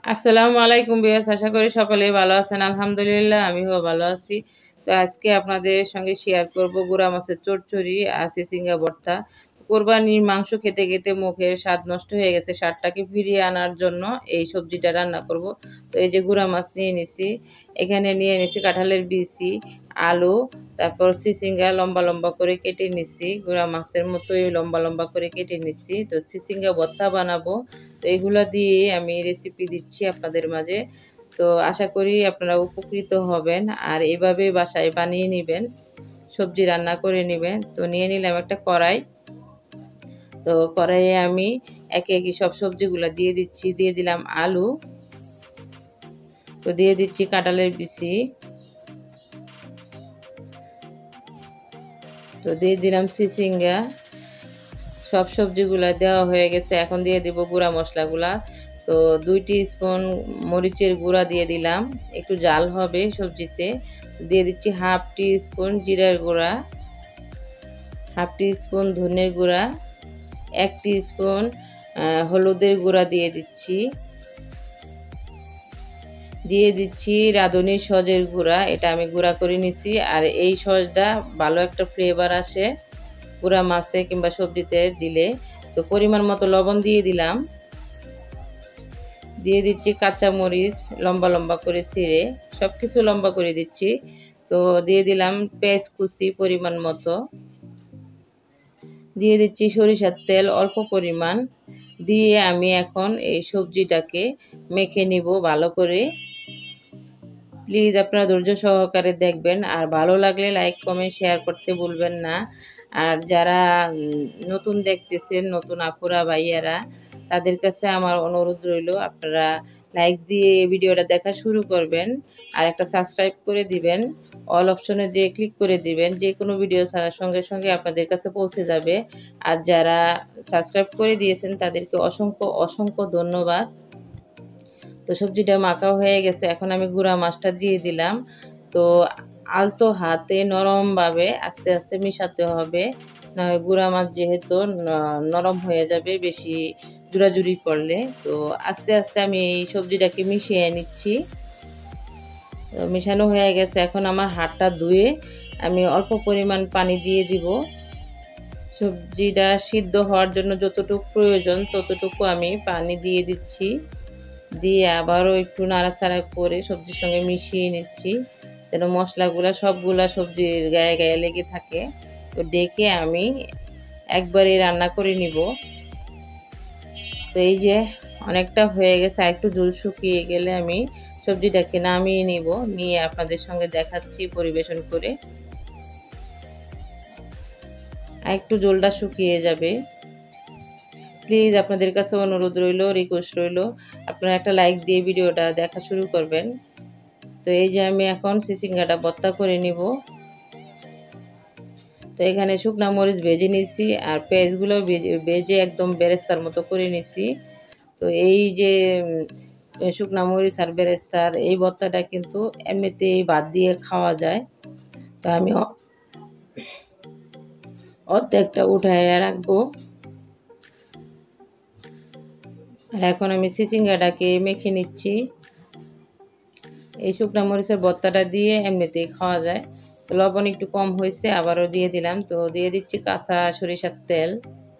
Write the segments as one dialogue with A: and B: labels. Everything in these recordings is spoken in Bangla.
A: আসসালামু আলাইকুম ভিউয়ার্স, আশা করি সকলেই ভালো আছেন। আলহামদুলিল্লাহ আমিও ভালো আছি। তো আজকে আপনাদের সঙ্গে শেয়ার করব গুঁড়া মাছের চচ্চড়ি আর চিচিঙ্গা ভর্তা। কোরবানির মাংস খেতে খেতে মুখের স্বাদ নষ্ট হয়ে গেছে, স্বাদটাকে ফিরিয়ে আনার জন্য এই সবজিটা রান্না করব। তো এই যে গুঁড়া মাছ নিয়ে নিছি, এখানে নিয়ে নিছি কাঁঠালের বিচি, আলু, তারপর চিচিঙ্গা লম্বা লম্বা করে কেটে নিছি, গুঁড়া মাছের মতোই লম্বা লম্বা করে কেটে নিছি। তো চিচিঙ্গা ভর্তা বানাবো, তো এগুলো দিয়ে আমি রেসিপি দিচ্ছি আপনাদের মাঝে। তো আশা করি আপনারা উপকৃত হবেন আর এভাবে বাসায় বানিয়ে নেবেন, সবজি রান্না করে নেবেন। তো নিয়ে নিলাম একটা কড়াই। তো কড়াইয়ে আমি একে একে সব সবজিগুলো দিয়ে দিচ্ছি। দিয়ে দিলাম আলু, তো দিয়ে দিচ্ছি কাঁঠালের বিচি, তো দিয়ে দিলাম চিচিঙ্গা। সব সবজিগুলা দেওয়া হয়ে গেছে, এখন দিয়ে দিব গুঁড়া মশলাগুলা। তো 2 টিস্পুন মরিচের গুঁড়া দিয়ে দিলাম, একটু জাল হবে সবজিতে। দিয়ে দিচ্ছি হাফ টিস্পুন জিরার গুঁড়া, হাফ টিস্পুন ধনের গুঁড়া, 1 টিস্পুন হলুদের গুঁড়া দিয়ে দিচ্ছি। দিয়ে দিচ্ছি রাঁধুনি সজের গুঁড়া, এটা আমি গুঁড়া করে নিছি। আর এই সজটা ভালো একটা ফ্লেভার আসে গুঁড়া মাছে কিংবা সবজিতে দিলে। তো পরিমাণ মতো লবণ দিয়ে দিলাম। দিয়ে দিচ্ছি কাঁচা মরিচ লম্বা লম্বা করে ছিঁড়ে, সব কিছু লম্বা করে দিচ্ছি। তো দিয়ে দিলাম পেঁয়াজ কুচি পরিমাণ মতো, দিয়ে দিচ্ছি সরিষার তেল অল্প পরিমাণ। দিয়ে আমি এখন এই সবজিটাকে মেখে নিব ভালো করে। প্লিজ আপনারা ধৈর্য সহকারে দেখবেন, আর ভালো লাগলে লাইক কমেন্ট শেয়ার করতে ভুলবেন না। আর যারা নতুন দেখতেছেন, নতুন আপুরা ভাইয়ারা, তাদের কাছে আমার অনুরোধ রইল আপনারা লাইক দিয়ে ভিডিওটা দেখা শুরু করবেন আর একটা সাবস্ক্রাইব করে দিবেন। অল অপশনে যে ক্লিক করে দিবেন, যে কোনো ভিডিও ছাড়ার সঙ্গে সঙ্গে আপনাদের কাছে পৌঁছে যাবে। আর যারা সাবস্ক্রাইব করে দিয়েছেন তাদেরকে অসংখ্য অসংখ্য ধন্যবাদ। তো সবজিটা মাখাও হয়ে গেছে, এখন আমি গুঁড়া মাছটা দিয়ে দিলাম। তো আলতো হাতে নরমভাবে আস্তে আস্তে মিশাতে হবে, না হয় গুঁড়া মাছ যেহেতু নরম হয়ে যাবে বেশি জোড়াজুড়ি করলে। তো আস্তে আস্তে আমি এই সবজিটাকে মিশিয়ে নিচ্ছি। মেশানো হয়ে গেছে, এখন আমার হাতটা ধুয়ে আমি অল্প পরিমাণ পানি দিয়ে দিব। সবজিটা সিদ্ধ হওয়ার জন্য যতটুকু প্রয়োজন ততটুকু আমি পানি দিয়ে দিচ্ছি। দিয়ে আবারও একটু নাড়াচাড়া করে সবজির সঙ্গে মিশিয়ে নিচ্ছি, যেন মশলাগুলা সবগুলা সবজির গায়ে গায়ে লেগে থাকে। তো ডেকে আমি একবারে রান্না করে নিব। তো এই যে অনেকটা হয়ে গেছে, একটু ঝোল শুকিয়ে গেলে আমি সবজিটাকে নামিয়ে নিব, নিয়ে আপনাদের সঙ্গে দেখাচ্ছি পরিবেশন করে। আর একটু ঝোলটা শুকিয়ে যাবে। প্লিজ আপনাদের কাছে অনুরোধ রইল, রিকোয়েস্ট রইল, আপনারা একটা লাইক দিয়ে ভিডিওটা দেখা শুরু করবেন। তো এই যে আমি এখন চিচিঙ্গাটা ভর্তা করে নিব। তো এখানে শুকনা মরিচ ভেজে নিছি আর পেঁয়াজগুলো ভেজে একদম বেরেস্তার মতো করে নিছি। তো এই যে শুকনা মরিচ আর বেরেস্তার এই ভর্তাটা কিন্তু এমনিতেই ভাত দিয়ে খাওয়া যায়। তো আমি অর্ধেকটা উঠায় রাখবো। আর এখন আমি চিচিঙ্গাটাকে মেখে নিচ্ছি। এই শুকনা মরিচের ভর্তাটা দিয়ে এমনিতেই খাওয়া যায়। তো লবণ একটু কম হয়েছে, আবারও দিয়ে দিলাম। তো দিয়ে দিচ্ছি কাঁচা সরিষার তেল।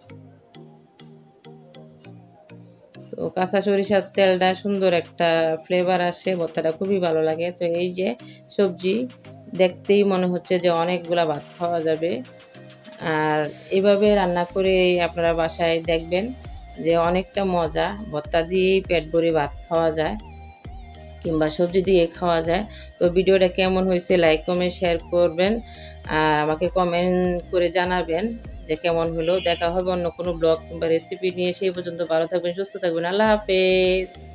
A: তো কাঁচা সরিষার তেলটা সুন্দর একটা ফ্লেভার আসে, ভর্তাটা খুবই ভালো লাগে। তো এই যে সবজি দেখতেই মনে হচ্ছে যে অনেকগুলা ভাত খাওয়া যাবে। আর এভাবে রান্না করে আপনারা বাসায় দেখবেন যে অনেকটা মজা, ভর্তা দিয়েই পেট ভরে ভাত খাওয়া যায় কিংবা সবজি দিয়ে খাওয়া যায়। তো ভিডিওটা কেমন হয়েছে লাইক কমেন্ট শেয়ার করবেন আর আমাকে কমেন্ট করে জানাবেন যে কেমন হলো। দেখা হবে অন্য কোনো ব্লগ কিংবা রেসিপি নিয়ে, সেই পর্যন্ত ভালো থাকবেন, সুস্থ থাকবেন। আল্লাহ হাফেজ।